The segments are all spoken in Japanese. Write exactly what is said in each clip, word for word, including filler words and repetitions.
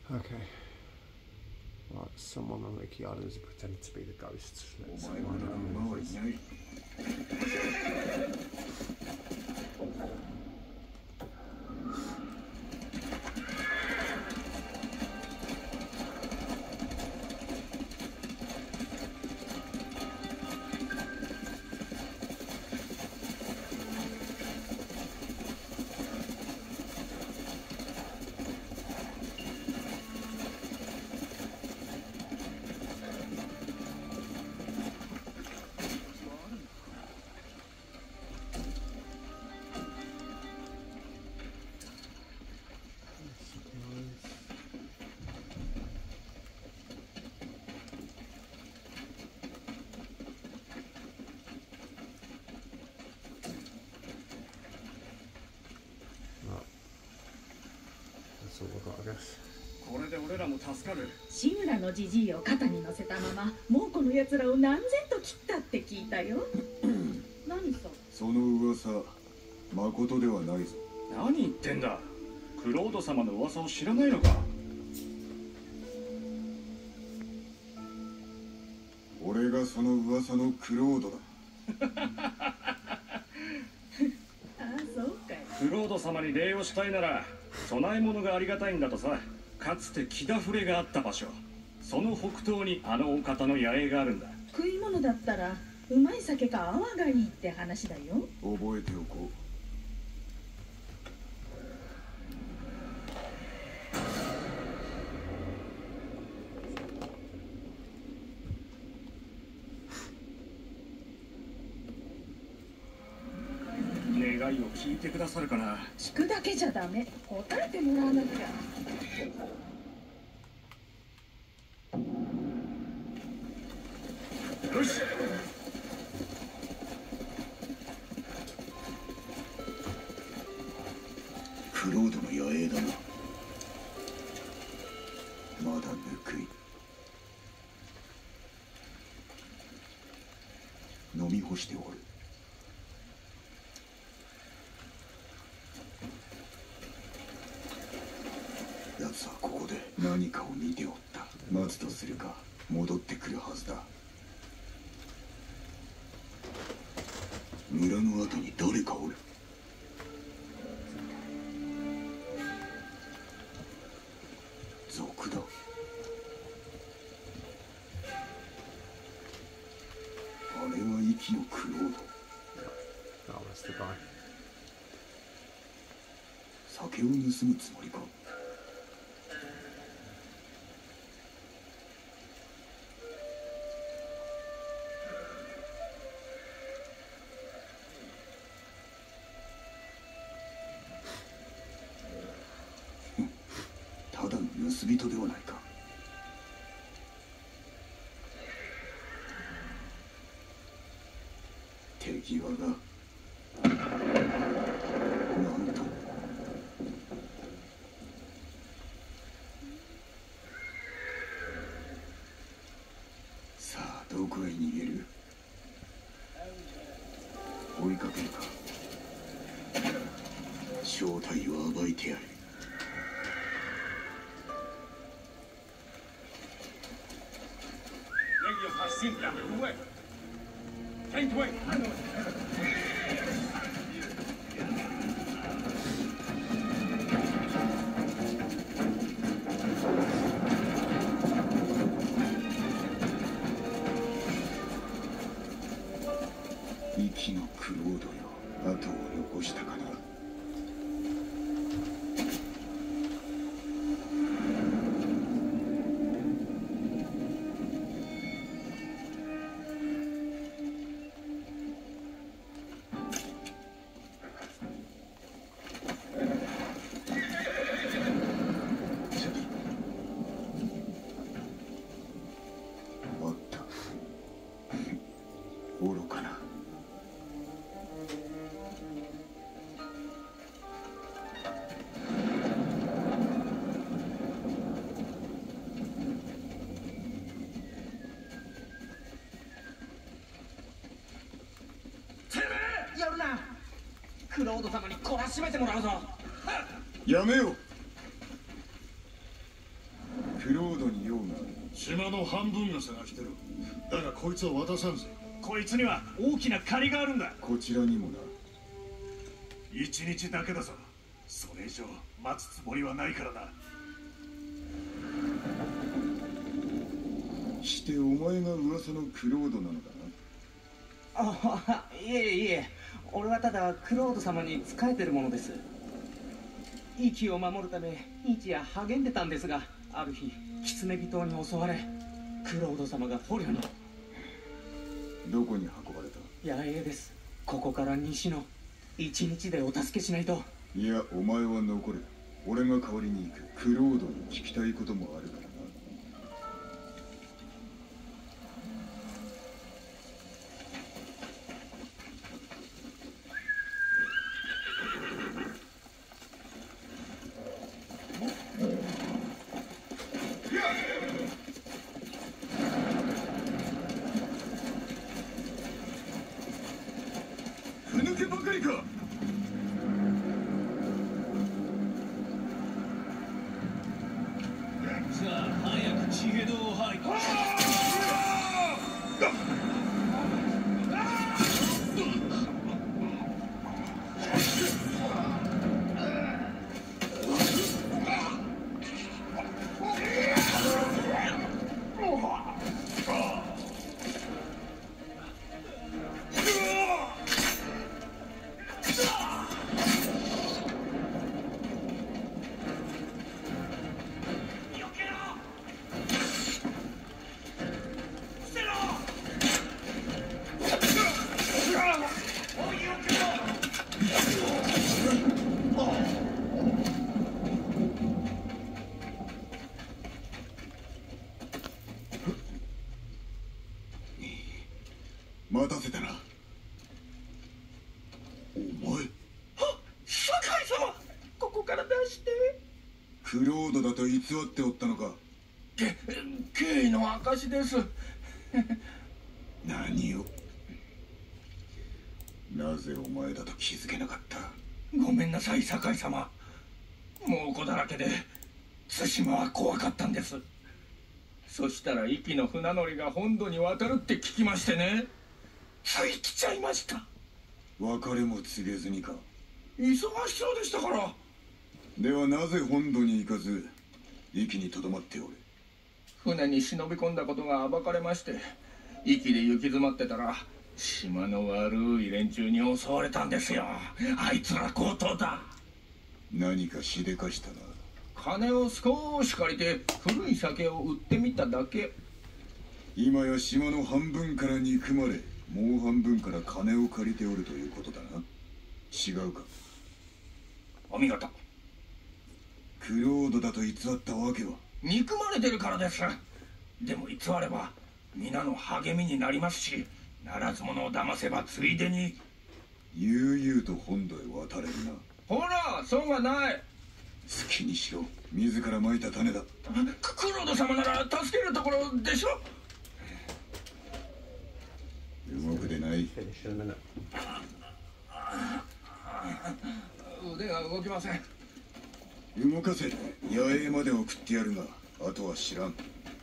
Okay. Right, someone on Ricky Islands pretended to be the ghost. Let's find out who it is. That's all I've got, I guess. これで俺らも助かる。 志村のじじいを肩に乗せたまま猛虎のやつらを何千と切ったって聞いたよ。何さ。 その噂、まことではないぞ。 何言ってんだ。クロード様の噂を知らないのか。 俺がその噂のクロードだ。 ああ、そうかい。 クロード様に礼をしたいなら供え物がありがたいんだとさ。かつて木田触れがあった場所、その北東にあのお方の野営があるんだ。 食い物だったらうまい酒か泡がいいって話だよ。 覚えておこう。願いを聞いてくださるかな。 聞くだけじゃダメ。答えてもらわなきゃ。 よし。 クロードの野営だな。まだぬくい。飲み干しておる。奴はここで何かを見ておった。待つとするか、戻ってくるはずだ。村の後に誰かおる。賊だ。あれは息のクロード。 Oh, that's the guy. 酒を盗むつもりか。ただの盗人ではないか。手際がなんと。さあどこへ逃げる。追いかけるか。正体を暴いてやる。息のクロードよ、後を残したかな。あった愚かな。 やるな。クロード様に懲らしめてもらうぞ。 やめよ。 クロードに用がある。 島の半分が探してる。だがこいつは渡さんぜ。 こいつには大きな借りがあるんだ。 こちらにもな。 一日だけだぞ。それ以上待つつもりはないからな。 してお前が噂のクロードなのだああ、いえいえ、俺はただクロード様に仕えてるものです。息を守るため日夜励んでたんですが、ある日キツネビ島に襲われ、クロード様が捕虜に。 どこに運ばれた？ 野営です。ここから西の一日でお助けしないと。 いや、お前は残れ。俺が代わりに行く。クロードに聞きたいこともあるからな。 ふぬけばかりか。 さあ早く地下道を入って。 待たせたな。お前、 酒井様、ここから出して。 クロードだと偽っておったのか。 け経緯の証です何を。なぜお前だと気づけなかった。 ごめんなさい、酒井様。猛虎だらけで対馬は怖かったんです。そしたら壱岐の船乗りが本土に渡るって聞きましてね、つい来ちゃいました。 別れも告げずにか。 忙しそうでしたから。 ではなぜ本土に行かず壱岐にとどまっておる。 船に忍び込んだことが暴かれまして、壱岐で行き詰まってたら島の悪い連中に襲われたんですよ。あいつら強盗だ。 何かしでかしたな。 金を少し借りて古い酒を売ってみただけ。 今や島の半分から憎まれ、もう半分から金を借りておるということだな。違うか。 お見事。 クロードだと偽ったわけは。 憎まれてるからです。でも偽れば皆の励みになりますし、ならず者を騙せばついでに悠々と本土へ渡れるな。 ほら損はない。 好きにしろ。自らまいた種だ。 ククロード様なら助けるところでしょ。 動くでない。 Finish in a minute. 腕が動きません。 動かせ。野営まで送ってやるが、あとは知らん。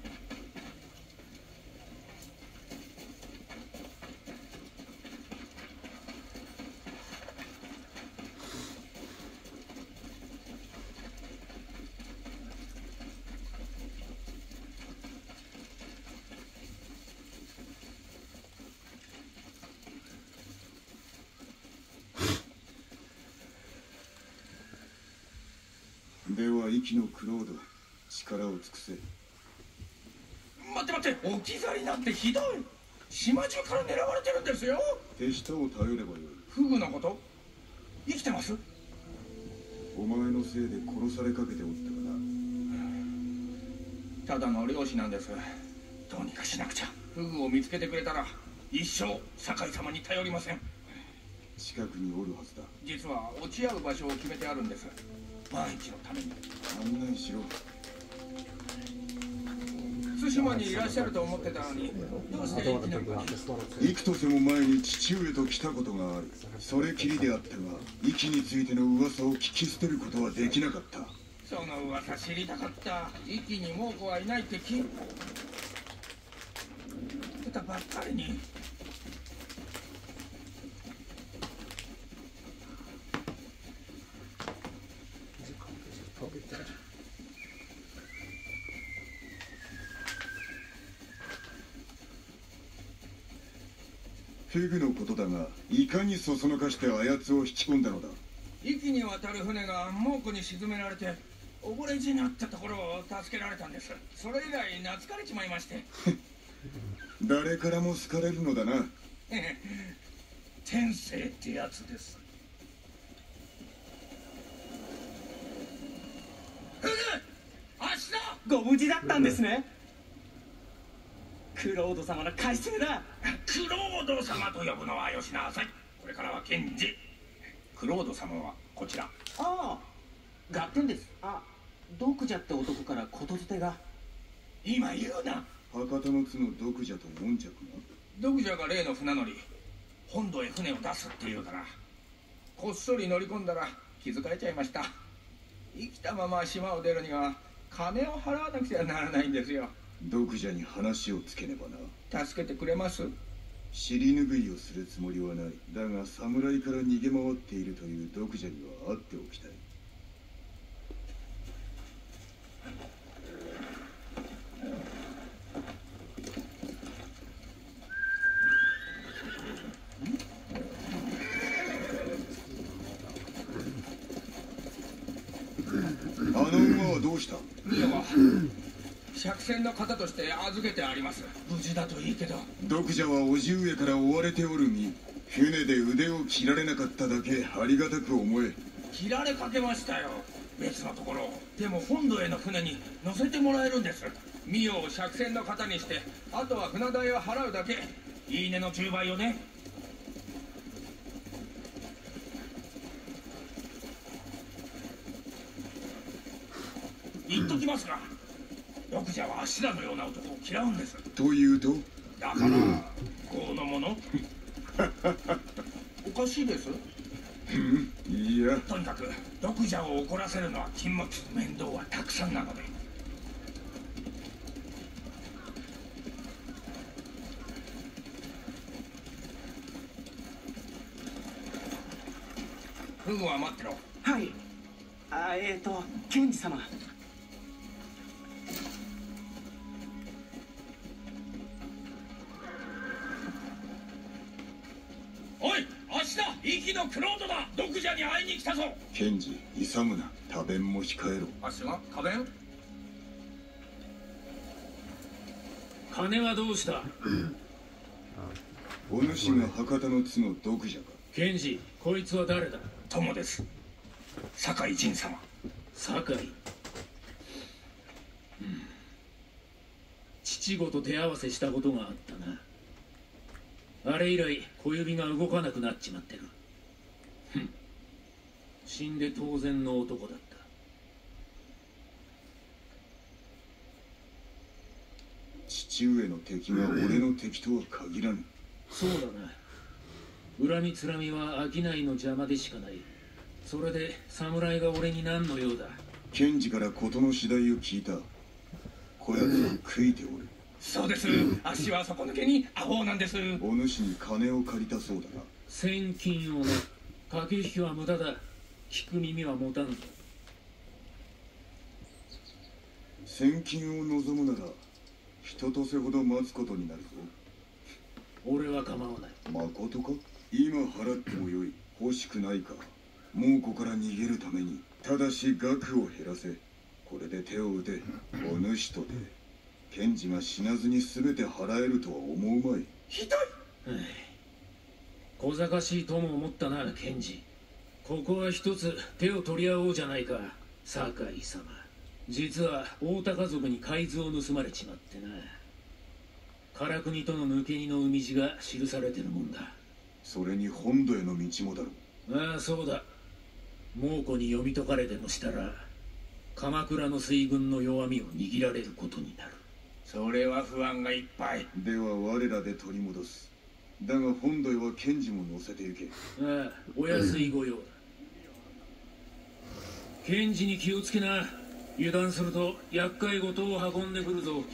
では息のクロード、力を尽くせ。 待って待って、置き去りなんてひどい。島中から狙われてるんですよ。 手下を頼ればよい。 フグのこと？生きてます？ お前のせいで殺されかけておったかな。 ただの漁師なんです。どうにかしなくちゃ。フグを見つけてくれたら一生酒井様に頼りません。 近くにおるはずだ。 実は落ち合う場所を決めてあるんです。万一のために。 案内しろ。 対馬にいらっしゃると思ってたのに、どうし I て don't 生 want き to な pick の it か。 up. Just want to. 幾年も前に父上と来たことがある。それきりであったが、息についての噂を聞き捨てることはできなかった。 その噂知りたかった。一気に猛虎はいないって聞いてたばっかりに。 フェグのことだが、いかにそそのかしてあやつを引き込んだのだ。 一気に渡る船が猛虎に沈められて溺れ死になったところを助けられたんです。それ以来懐かれちまいまして。 誰からも好かれるのだな。 天性ってやつです。フグ、明日ご無事だったんですね。クロード様の回数だ。 クロード様と呼ぶのはよしなさい。これからは検事。クロード様はこちら。 ああ、合点です。あ、ドクジャって男からことづてが。 今言うな。 博多の津のドクジャとモンチャクが。 ドクジャが例の船乗り、本土へ船を出すっていうから、こっそり乗り込んだら気づかれちゃいました。生きたまま島を出るには金を払わなくちゃならないんですよ。 ドクジャに話をつけねばな。 助けてくれます？ 尻拭いをするつもりはない。だが侍から逃げ回っているというドクジャには会っておきたい。あの馬はどうした？ ミオは借船の方として預けてあります。無事だといいけど。 ドクジャは叔父上から追われておる身。船で腕を切られなかっただけありがたく思え。 切られかけましたよ、別のところ。でも本土への船に乗せてもらえるんです。ミオを借船の方にして、あとは船代を払うだけ。いいねのじゅうばいをね。言っときますが、ドクジャはシダのような男を嫌うんです。 というと？ だからこのものおかしいです。 いや、 とにかくドクジャを怒らせるのは禁物。面倒はたくさんなので。フグは待ってろ。 はい。あ、えーと検事様。 おい、明日息のクロードだ。ドクジャに会いに来たぞ。 検事、勇むな。多弁も控えろ。 明日が多弁？ 金はどうした？ お主が博多の津のドクジャか？ 検事、こいつは誰だ？ 友です。酒井仁様。 酒井、うん、父子と手合わせしたことがあったな。あれ以来小指が動かなくなっちまってる。ふん、死んで当然の男だった。 父上の敵が俺の敵とは限らぬ。 そうだな。恨みつらみは商いの邪魔でしかない。それで侍が俺に何の用だ？ 検事から事の次第を聞いた。こやつは悔いておる。 そうです。足は底抜けにアホなんです。 お主に金を借りたそうだな。 千金をな。駆け引きは無駄だ。聞く耳は持たんぞ。 千金を望むなら一とせほど待つことになるぞ。 俺は構わない。 まことか？今払ってもよい。欲しくないか？猛虎から逃げるために。ただし額を減らせ。これで手を打て。お主とて検事が死なずに全て払えるとは思うまい。 ひどい。 小賢しいとも思ったな、検事。ここは一つ手を取り合おうじゃないか、酒井様。実は大田家族に海図を盗まれちまってな。唐国との抜け荷の海地が記されてるもんだ。 それに本土への道もだろう。 ああ、そうだ。猛虎に読み解かれでもしたら鎌倉の水軍の弱みを握られることになる。 それは不安がいっぱい。 では我らで取り戻す。だが本土へは検事も乗せてゆけ。 ああ、お安い御用だ。 検事に気をつけな。油断すると厄介事を運んでくるぞ。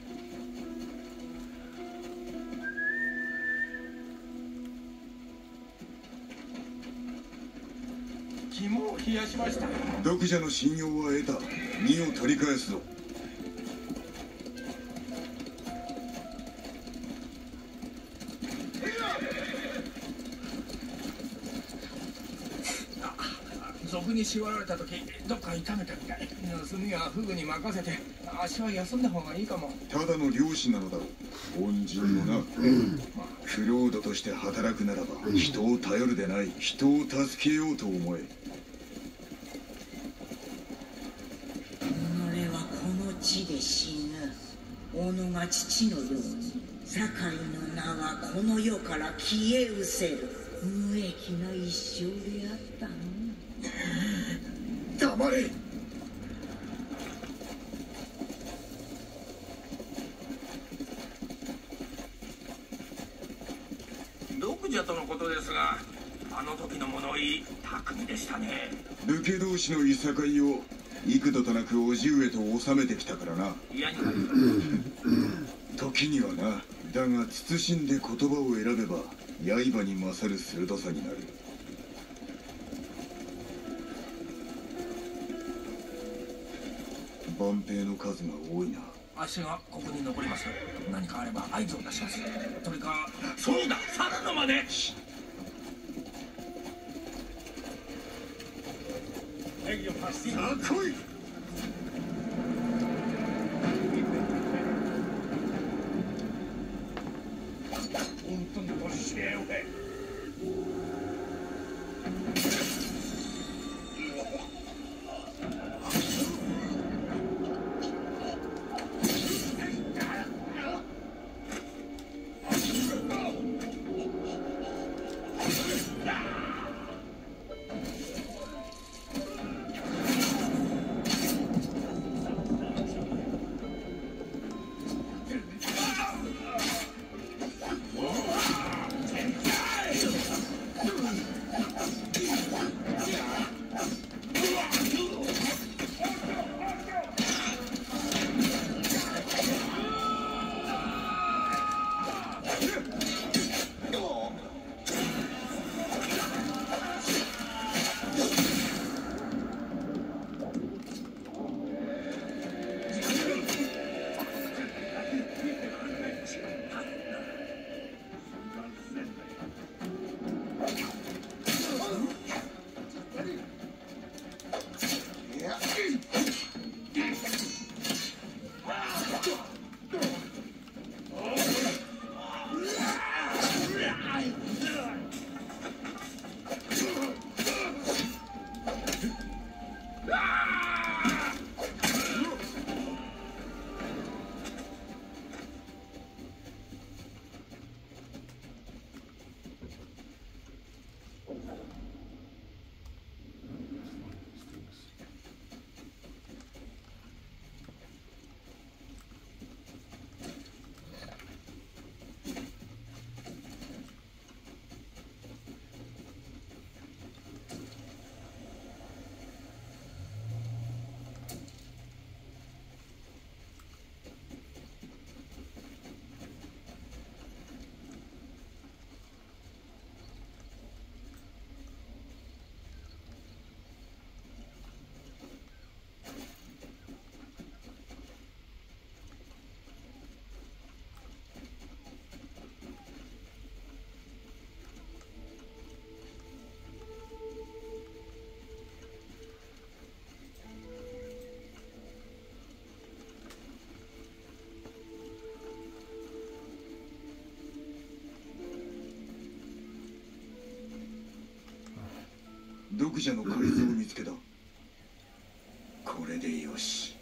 肝を冷やしました。 読者の信用は得た。荷を取り返すぞ。 賊に縛られた時どっか痛めたみたい。盗みはフグに任せて足は休んだ方がいいかも。 ただの漁師なのだろう。恩人もな。クロードとして働くならば人を頼るでない、人を助けようと思え。 己はこの地で死ぬ。己が父のように酒井の名はこの世から消え失せる。無益な一生であったの。 黙れ。 読者とのことですが、あの時の物言い巧みでしたね。 武家同士のいさかいを幾度となく叔父上と収めてきたからな。 嫌に時にはな。だが慎んで言葉を選べば刃に勝る鋭さになる。万兵の数が多いな。 足がここに残ります。何かあれば合図を出します。それか、そうだ、猿の真似。 さあ来い。読者の改造を見つけた。これでよし。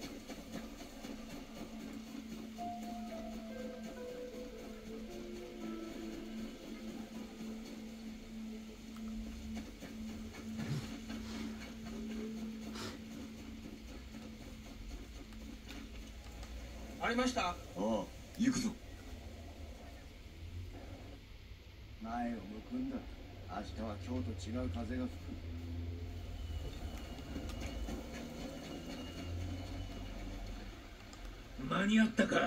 ありました。ああ、行くぞ。 前を向くんだ。明日は今日と違う風が吹く。 間に合ったか。あ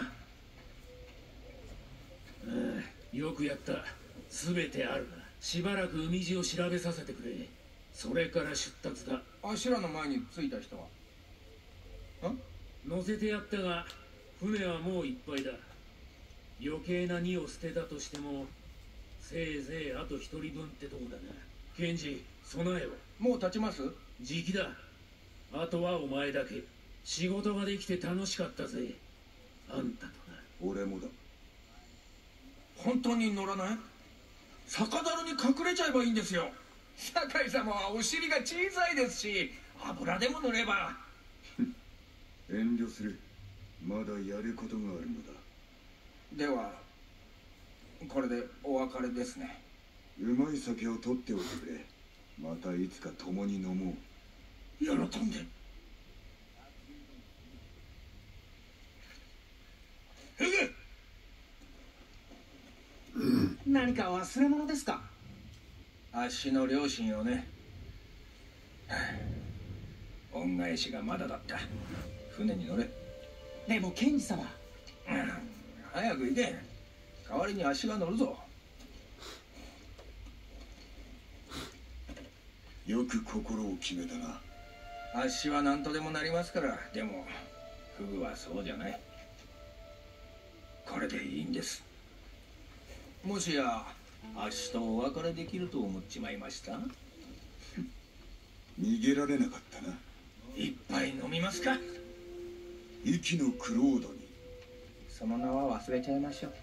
あ、よくやった。全てあるな。しばらく海地を調べさせてくれ。それから出立だ。 あしらの前に着いた人はん乗せてやったが船はもういっぱいだ。余計な荷を捨てたとしてもせいぜいあと一人分ってとこだな。ケンジ、備えを。 もう立ちます？ じきだ。あとはお前だけ。仕事ができて楽しかったぜ、あんたとな。 俺もだ。 本当に乗らない？酒樽に隠れちゃえばいいんですよ。酒井様はお尻が小さいですし、油でも塗れば。 遠慮する。まだやることがあるのだ。 ではこれでお別れですね。 うまい酒を取っておいてくれ。またいつか共に飲もう。 喜んで。 ふぐ何か忘れ物ですか？ あっしの両親をね。恩返しがまだだった。船に乗れ。 でもケンジ様、 早く行け。代わりにあっしが乗るぞ。 よく心を決めたな。 あっしは何とでもなりますから。でもフグはそうじゃない。これでいいんです。もしやあっしとお別れできると思っちまいました？ 逃げられなかったな。 一杯飲みますか？ 息のクロードに。 その名は忘れちゃいましょう。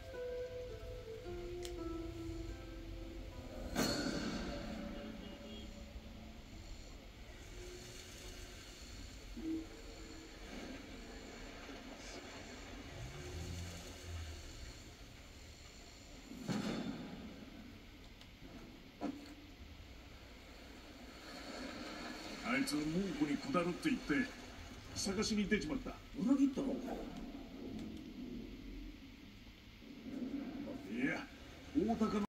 あいつ猛虎に下るって言って探しに出ちまった。 裏切ったのか？ いや、大高の